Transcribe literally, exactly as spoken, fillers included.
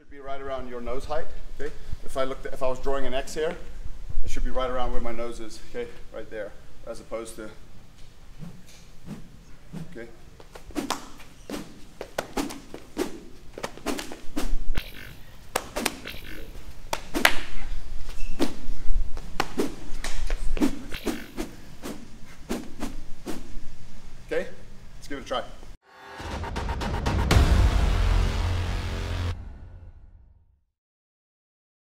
should be right around your nose height. Okay. If I looked, at, if I was drawing an X here, it should be right around where my nose is. Okay, right there, as opposed to. Okay. Okay, let's give it a try.